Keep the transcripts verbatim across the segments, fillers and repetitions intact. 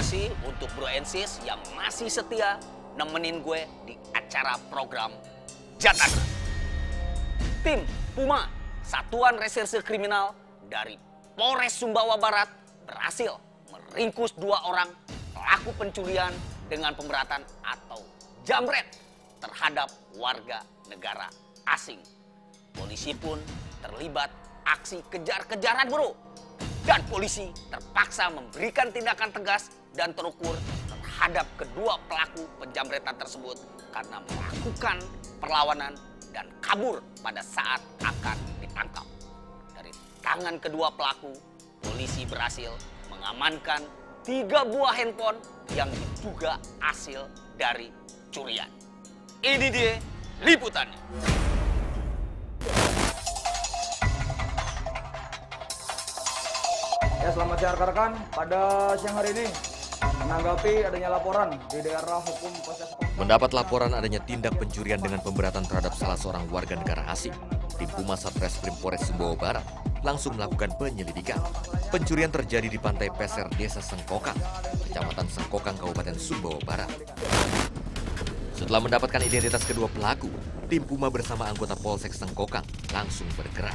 kasih untuk Bro Ensis yang masih setia nemenin gue di acara program Jatan. Tim Puma, Satuan Reserse Kriminal dari Polres Sumbawa Barat berhasil meringkus dua orang pelaku pencurian dengan pemberatan atau jambret terhadap warga negara asing. Polisi pun terlibat aksi kejar-kejaran, bro. Dan polisi terpaksa memberikan tindakan tegas dan terukur terhadap kedua pelaku penjambretan tersebut karena melakukan perlawanan dan kabur pada saat akan ditangkap. Dari tangan kedua pelaku, polisi berhasil mengamankan tiga buah handphone yang diduga hasil dari curian. Ini dia liputannya. Ya, selamat siang rekan-rekan. Pada siang hari ini menanggapi adanya laporan di daerah hukum Polsek. Mendapat laporan adanya tindak pencurian dengan pemberatan terhadap salah seorang warga negara asing, tim Puma Satreskrim Polres Sumbawa Barat langsung melakukan penyelidikan. Pencurian terjadi di Pantai Peser, Desa Sengkokang, Kecamatan Sengkokang, Kabupaten Sumbawa Barat. Setelah mendapatkan identitas kedua pelaku, tim Puma bersama anggota Polsek Sengkokang langsung bergerak.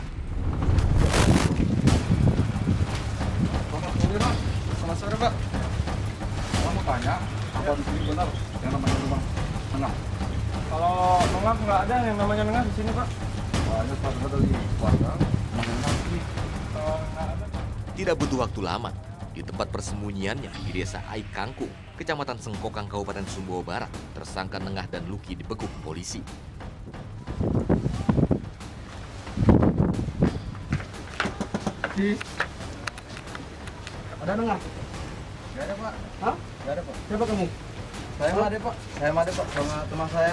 Selamat sore, Pak. Saya mau tanya, apa di sini benar yang namanya rumah Nengah? Kalau Nengah nggak ada yang namanya Nengah di sini, Pak. Banyak Pak, dari keluarga. Tidak butuh waktu lama, di tempat persembunyiannya di Desa Aik Kangkung, Kecamatan Sengkokang, Kabupaten Sumbawa Barat, tersangka Nengah dan Luki dibekuk polisi. Di ada Nengah? Gak ada, Pak. Hah? Gak ada, Pak. Siapa kamu? Saya mah ada, Pak. Saya mah ada, Pak. Sama teman saya.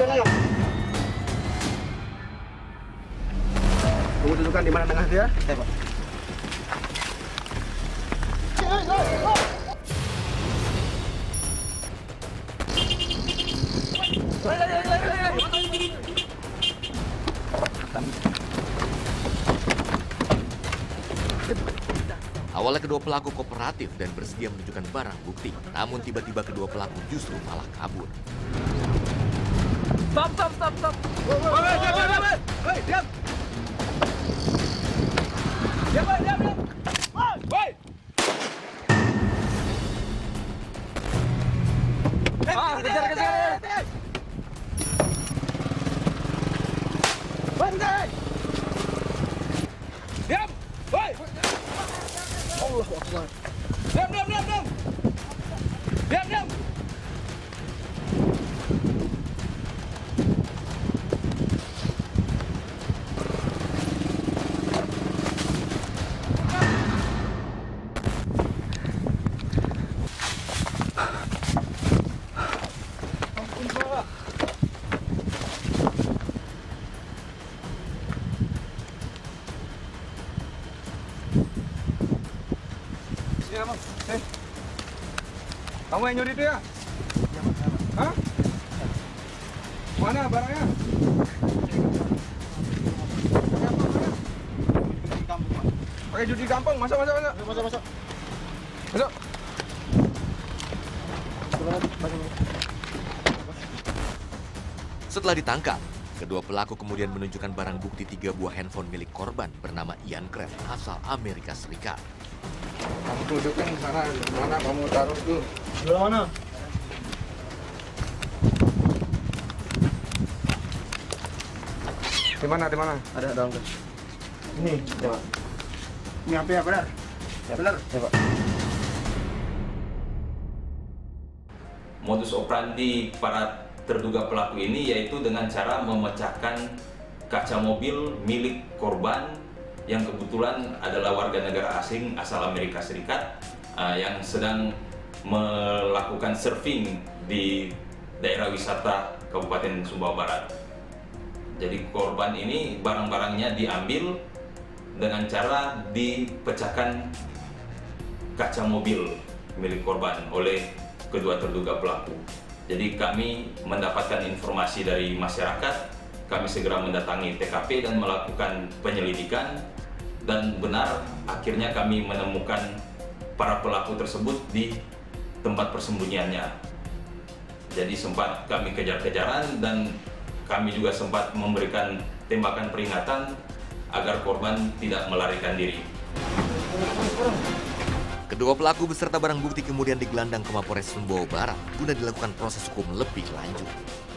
Kamu tunjukkan di mana Nengah dia? Saya, Pak. Awalnya kedua pelaku kooperatif dan bersedia menunjukkan barang bukti. Namun tiba-tiba kedua pelaku justru malah kabur. Stop, stop, stop, stop. Woi, woi, diam, diam, diam. Woi, diam. Diam, woi, diam, diam. Woi, woi. Ah, kejar, kejar. Berhenti. Diam. Woi. Allahu Akbar. Diam, diam, diam, diam. Diam, diam. Ampun, Pak. Ya, Mas. Eh. Kamu yang nyuri itu ya? Iya, Mas. Hah? Mana barangnya? Judi kampung, Pak. Pakai judi kampung. Masuk, masuk, masuk. Masuk, masuk. Masuk. Setelah ditangkap, kedua pelaku kemudian menunjukkan barang bukti tiga buah handphone milik korban bernama Ian Craft asal Amerika Serikat. Kamu tunjukkan di sana, di mana kamu taruh itu? Di mana? Di mana, di mana? Ada dalam tas. Ini, coba. Ini apa ya, benar? Ya, benar. Coba. Modus operandi para terduga pelaku ini yaitu dengan cara memecahkan kaca mobil milik korban yang kebetulan adalah warga negara asing asal Amerika Serikat uh, yang sedang melakukan surfing di daerah wisata Kabupaten Sumbawa Barat. Jadi korban ini barang-barangnya diambil dengan cara dipecahkan kaca mobil milik korban oleh kedua terduga pelaku. Jadi kami mendapatkan informasi dari masyarakat, kami segera mendatangi T K P dan melakukan penyelidikan. Dan benar, akhirnya kami menemukan para pelaku tersebut di tempat persembunyiannya. Jadi sempat kami kejar-kejaran dan kami juga sempat memberikan tembakan peringatan agar korban tidak melarikan diri. Kedua pelaku beserta barang bukti kemudian digelandang ke Mapolres Sumbawa Barat guna dilakukan proses hukum lebih lanjut.